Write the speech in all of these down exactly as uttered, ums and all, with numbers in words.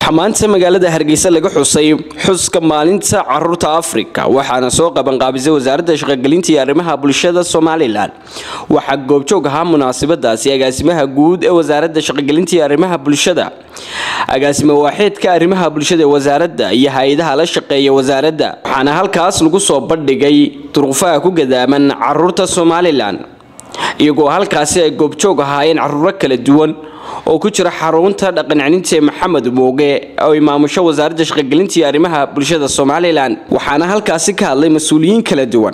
xamaanta magaalada Hargeysa laga xusay xuska maalinta carruurta Afrika waxaana soo qaban qaabisay wasaaradda shaqooyinka iyo arrimaha bulshada Soomaaliland waxa goobjoog ahaa munaasabadaasi agaasimaha guud ee wasaaradda shaqooyinka iyo arrimaha bulshada agaasimo waaxidka arrimaha bulshada ee wasaaradda iyo hay'adaha la shaqeeya wasaaradda waxaana halkaas lagu soo bandhigay duruufaha ku gadaaman carruurta Soomaaliland iyagoo halkaas ay goobjoog ahaayeen carruur kala duwan oo ku jira xarunta dhaqan-celinta Maxamed Mooge oo imaamusha wasaaradda shaqooyinka iyo arrimaha bulshada Soomaaliland waxaana halkaas ka hadlay mas'uuliyiin kala duwan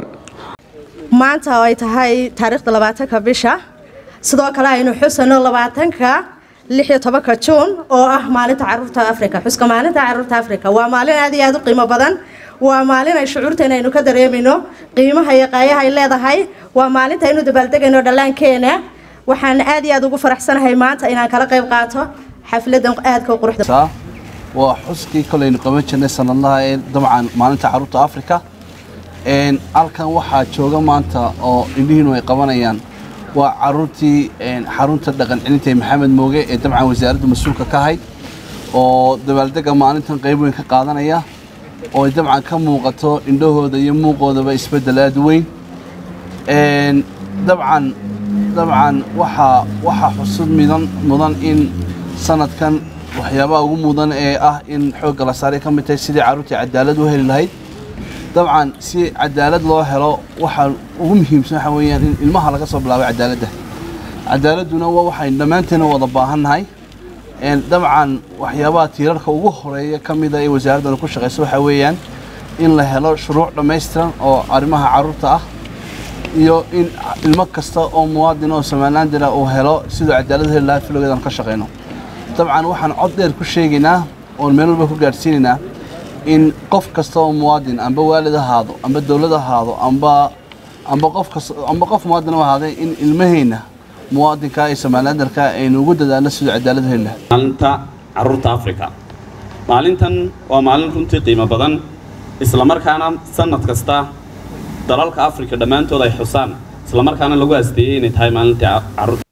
maanta ay tahay taariikhda labaatanka bisha sidoo kale aynu xusano labaatanka lix iyo tobanka Juun oo ah maalinta carruurta Afrika xuska maalinta carruurta Afrika waa maalin aad iyo aad u qiimo badan waa maalin ay shucuurteena aynu ka dareemino qiimaha iyo qaayaha ay leedahay waa maalinta aynu dabaaldegayno dhallaankeena waxaan aad iyo aad ugu faraxsanahay maanta inaan kala qayb qaato xafladan aad ka quruxda waa xuskii kaleeynu qaban jirnay sanadlaha ee dabcan maalinta carruurta Afrika een halkan waxa jooga maanta oo indhihiinu ay qabanayaan waa carruurtii een xarunta dhaqan-celinta Maxamed Mooge ee dabcan wasaaradda mas'uulka ka ahayd oo dabaaldega maalintan qayb weyn ka qaadanaya oo dabcan ka muuqato indhahooda iyo muuqoodaba isbedel aad weyn een dabcan dabcan waxa waxa xusud midan mudan in sanadkan waxyaabaha ugu mudan ee ah in xoog la saaray ka mid tahay sidii carruurta cadaalad u heli lahayd dabcan si cadaalad loo helo waxa ugu muhiimsan waxa weeyaan in ilmaha laga soo bilaabo cadaaladda cadaaladuna waa waxay dhamaanteena wada baahannahay een dabcan waxyaabaha tiirarka ugu horeeya ka mid ah ee wasaaradda ku shaqeyso waxa weeyaan in la helo shuruuc dhameystiran oo arrimaha carruurta ah iyo in ilmo kasta oo muwaadin oo Soomaaliland uu helo sidoo cadaalad heli lahaa filogeedan ka shaqeyno dabcan waxaan cod dheer ku sheegaynaa oo meel walba ku gaarsiinayna in qof kasta oo muwaadin amba waalid ahaado amba dawlad ahaado amba amba qof kasta amba qof muwaadin ahaado in ilmaheena muwaadinka ay Soomaaliland ka ay ugu dadaalno sidoo cadaalad heli lahaa maalinta carruurta Afrika maalintan waa maalin runtii qiimo badan isla markaana sanad kasta dalalka Afrika dhamaantood ay xusaan isla markaana lagu aasteeyay inay tahay maalinta carruurta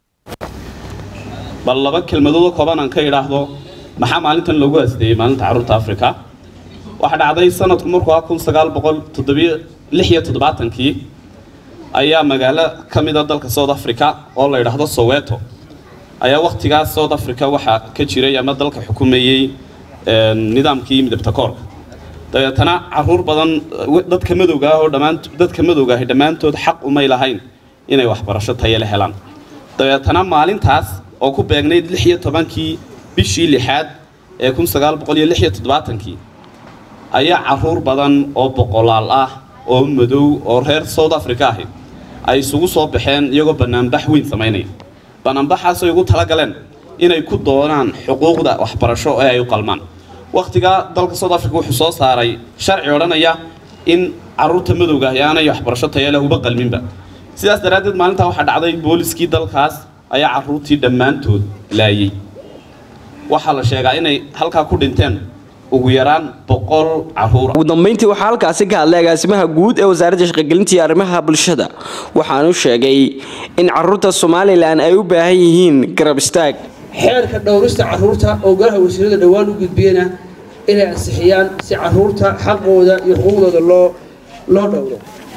bal laba kelmadood oo kooban aan ka yiraahdo maxaa maalintan lagu aasteeyay maalinta carruurta Afrika waxa dhacday sanadku markuu kun sagaal boqol lix iyo toddobaatan kii ayaa magaalo kamid ah dalka South Africa oo la yiraahdo Soweto ayaa waqtigaas South Africa waxa ka jiray ama dalka xukumayay nidaamkii midabta koorka dadana carruur badan dadka madowga ah oo dhamaan dadka madowga ah dhamaantood xaq uma ilahayn inay wax barasho tayo leh helaan dadana maalintaas oo ku beegnayd lix iyo tobankii bishii lixaad ee kun sagaal boqol lix iyo toddobaatan kii ayaa carruur badan oo boqolaal ah oo madow oo reer South Africa ah ay isugu soo baxeen iyagoo banaanbax weyn sameynay banaanbaxaas ay ugu tala galeen inay ku doonaan xuquuqda waxbarasho ee ay u qalmaan waqtiga dalka South Africa wuxuu soo saaray sharci oranaya in carruurta madowga ah aanay waxbarasho tayo leh uba qalminba sidaas daraadeed maalinta waxa dhacday booliskii dalkaas ayaa carruurtii dhamaantood laayay waxa la sheegaa inay halka ku dhinteen ugu yaraan boqol carruur ugu dambeyntii waxa halkaas ka hadlay agaasimaha guud ee wasaaradda shaqooyinka iyo arrimaha bulshada waxaana uu sheegay in carruurta Soomaaliland ay u baahan yihiin garab istaag xeerka dhowrista carruurta oo golaha wasiirada dhawaan u gudbiyana inay ansixiyaan si carruurta xaqooda iyo xuquuqdooda loo loo dhowro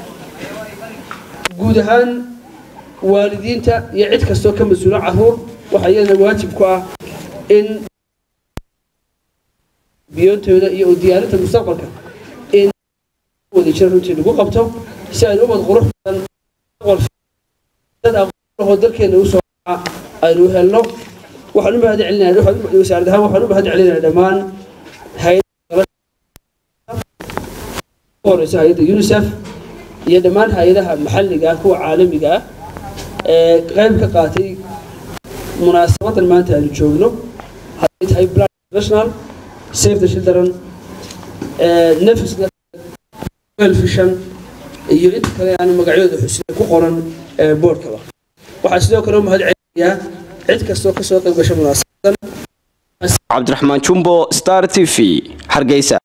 guud ahaan waalidiinta iyo cid kasta oo ka mas'uul carruur waxa iyada waajib ku ah in biyoontooda iyo diyaarinta mustaqbalka in wada jir runtii lagu qabto si ay umad qurux badan dad aqoon dalkeena u soo aynu helno waxaan u mahad celinayaa waxaan wasaaradda waxaan u mahad celinayaa dhamaan hay'adaha hay'adda UNICEF iyo dhamaan hay'adaha maxalliga ah kuwa caalamiga ah ee qayb ka qaatay munaasabadan maanta aynu joogno haddii tahay Plan International Save the Children Nefis World Vision iyo inta kale aan magacyadooda xusin ku qoran boardkaba waxaa sidoo kale u mahad celinayaa cid kasta oo ka soo qayb gashay munaasabadan Cabdiraxmaan Jumbo Star T V Hargeysa.